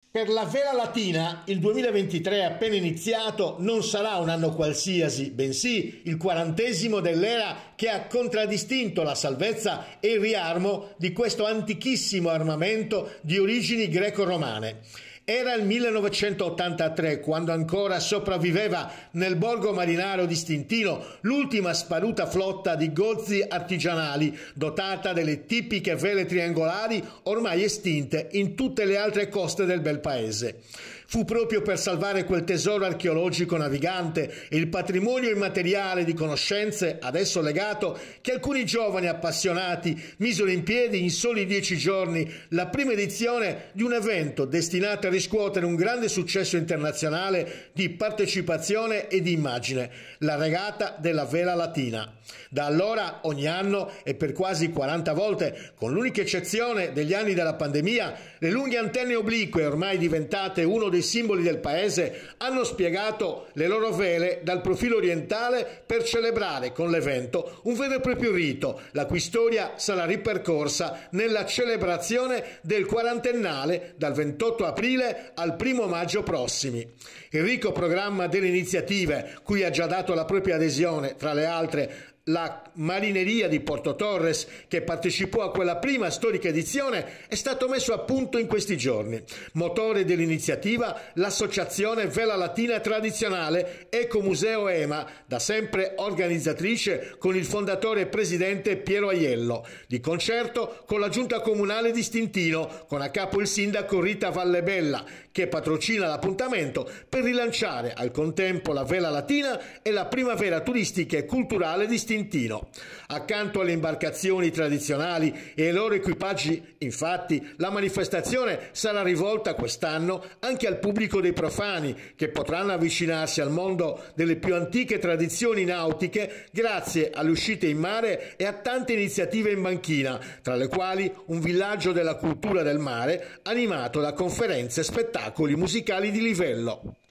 Per la Vela Latina il 2023 appena iniziato non sarà un anno qualsiasi, bensì il 40° dell'era che ha contraddistinto la salvezza e il riarmo di questo antichissimo armamento di origini greco-romane. Era il 1983 quando ancora sopravviveva nel borgo marinaro di Stintino l'ultima sparuta flotta di gozzi artigianali dotata delle tipiche vele triangolari ormai estinte in tutte le altre coste del bel paese. Fu proprio per salvare quel tesoro archeologico navigante e il patrimonio immateriale di conoscenze adesso legato che alcuni giovani appassionati misero in piedi in soli 10 giorni la prima edizione di un evento destinato a riscuotere un grande successo internazionale di partecipazione e di immagine, la regata della Vela Latina. Da allora ogni anno e per quasi 40 volte, con l'unica eccezione degli anni della pandemia, le lunghe antenne oblique ormai diventate uno dei simboli del paese hanno spiegato le loro vele dal profilo orientale per celebrare con l'evento un vero e proprio rito, la cui storia sarà ripercorsa nella celebrazione del quarantennale dal 28 aprile al 1 maggio prossimi. Il ricco programma delle iniziative, cui ha già dato la propria adesione, tra le altre, la Marineria di Porto Torres, che partecipò a quella prima storica edizione, è stato messo a punto in questi giorni. Motore dell'iniziativa, l'associazione Vela Latina Tradizionale Ecomuseo EMA, da sempre organizzatrice con il fondatore e presidente Piero Aiello, di concerto con la giunta comunale di Stintino, con a capo il sindaco Rita Vallebella, che patrocina l'appuntamento per rilanciare al contempo la Vela Latina e la primavera turistica e culturale di Stintino. Accanto alle imbarcazioni tradizionali e ai loro equipaggi, infatti, la manifestazione sarà rivolta quest'anno anche al pubblico dei profani, che potranno avvicinarsi al mondo delle più antiche tradizioni nautiche grazie alle uscite in mare e a tante iniziative in banchina, tra le quali un villaggio della cultura del mare animato da conferenze e spettacoli musicali di livello.